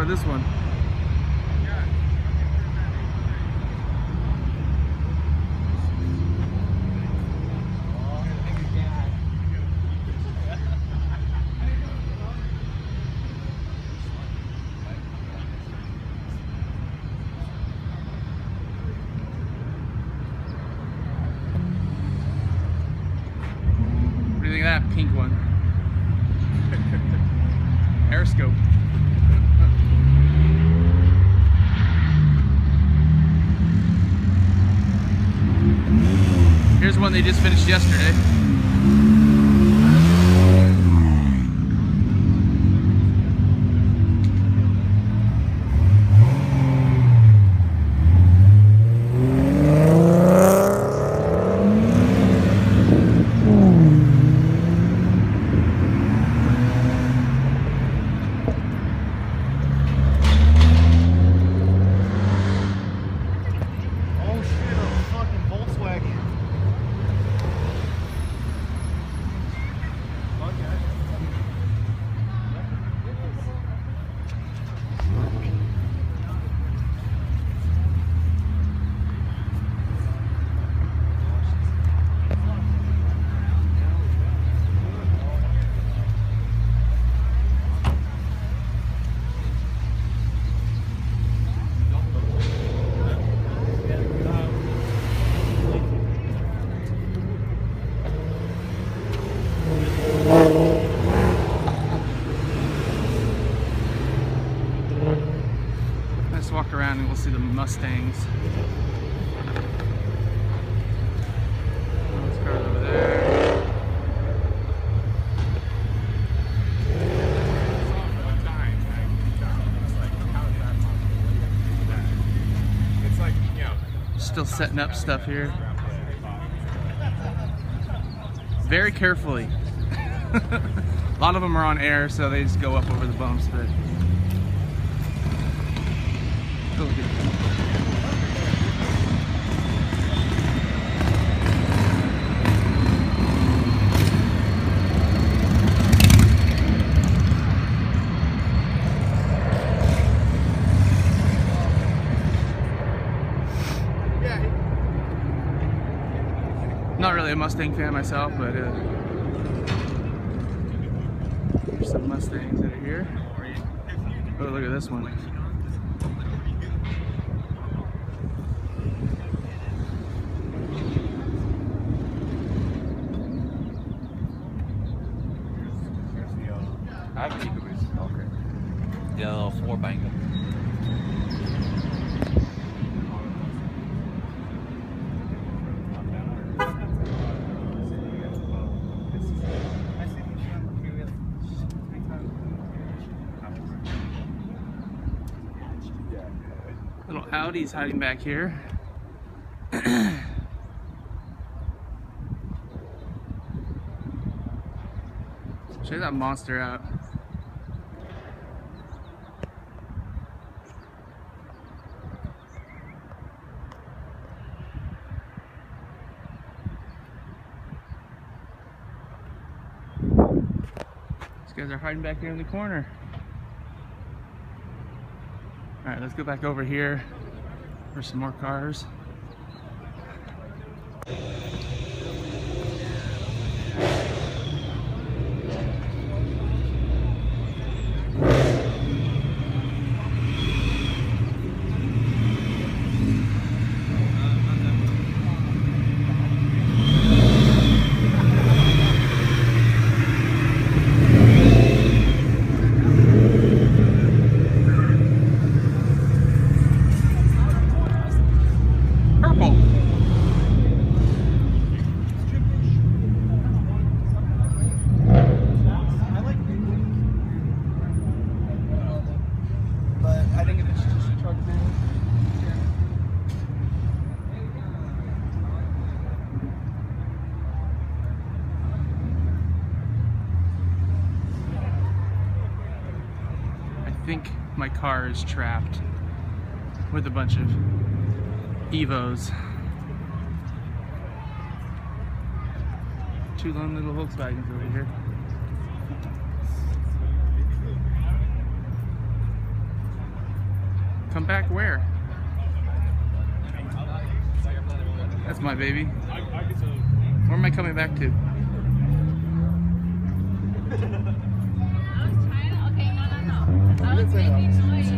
at this one. What do you think of that pink one? Airoscope. Here's one they just finished yesterday. Let's walk around and we'll see the Mustangs. Those cars over there. Still setting up stuff here. Very carefully. A lot of them are on air, so they just go up over the bumps, but oh, look at that. Not really a Mustang fan myself, but there's some Mustangs that are here. Oh, look at this one. I have an okay. Yeah, little floor banger. Little Audi's hiding back here. Check that monster out. These guys are hiding back here in the corner. All right, let's go back over here for some more cars. I think my car is trapped with a bunch of Evos. Two lone little Volkswagens over here. Come back where? That's my baby. Where am I coming back to? Okay, no. I was making noise.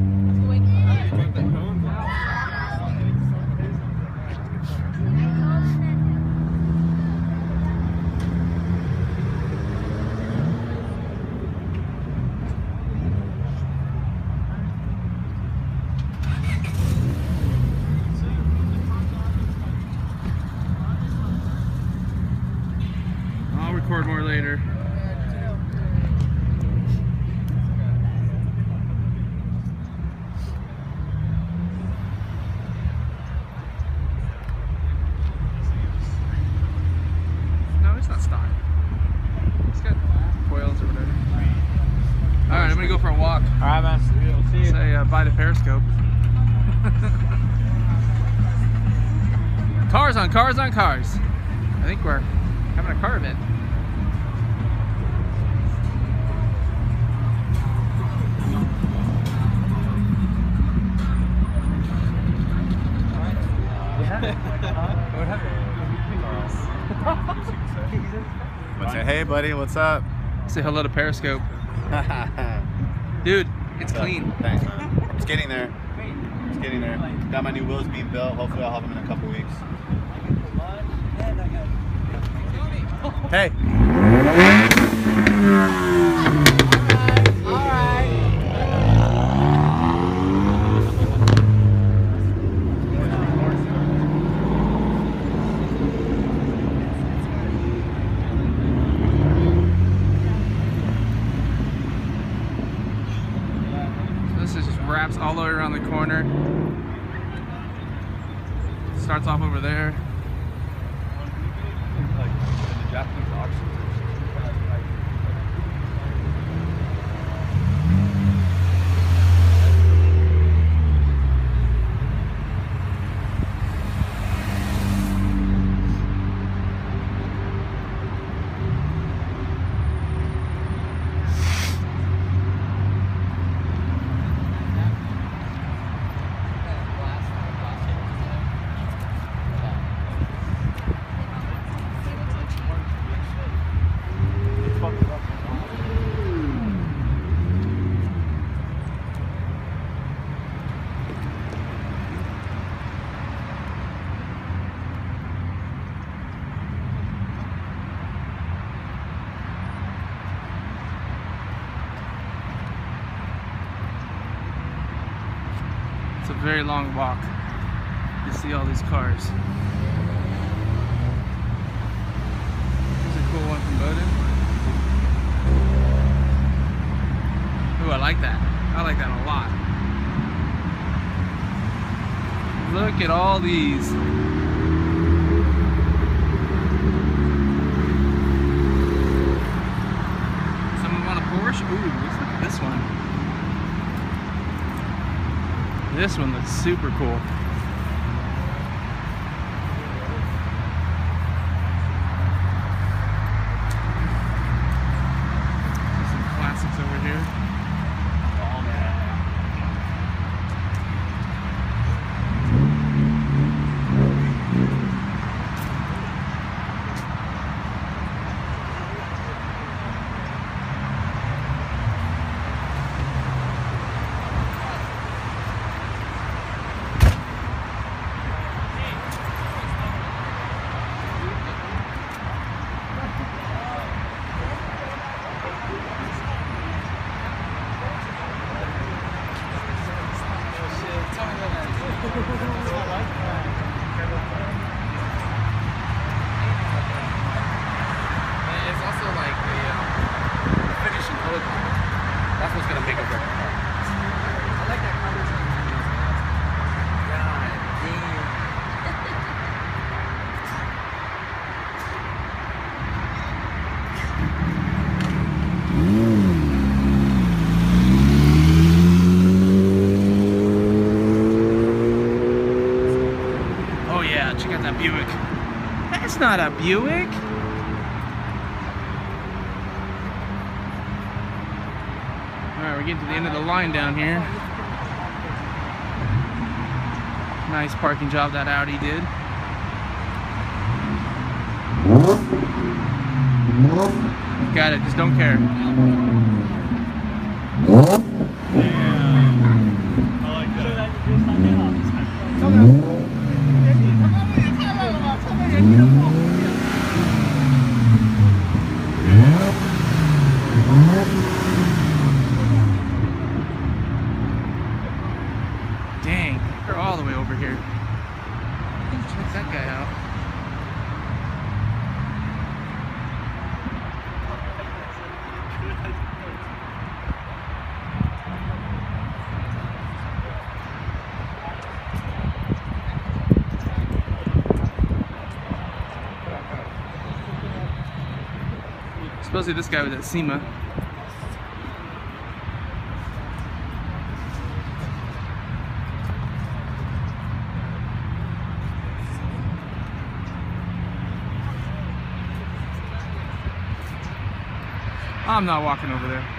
I'll record more later. No, it's not stock. It's got coils or whatever. Alright, I'm gonna go for a walk. Alright, man. See you. Say bye to Periscope. Cars on cars on cars. I think we're having a car event. Hey, buddy, what's up? Say hello to Periscope. Dude, it's clean. Thanks, man. It's getting there. It's getting there. Got my new wheels being built. Hopefully, I'll have them in a couple weeks. Hey. Wraps all the way around the corner. Starts off over there. It's a very long walk to see all these cars. Here's a cool one from Bowden. Ooh, I like that. I like that a lot. Look at all these. Someone want a Porsche? Ooh, let's look at this one. This one looks super cool. Some classics over here. It's also like the finish and color. That's what's gonna make it work. I like that conversation. God damn. Oh yeah, check out that Buick. That's not a Buick. Alright, we're getting to the end of the line down here. Nice parking job that Audi did. Got it, just don't care. Dang, they're all the way over here. Check that guy out. Supposedly this guy was at SEMA. I'm not walking over there.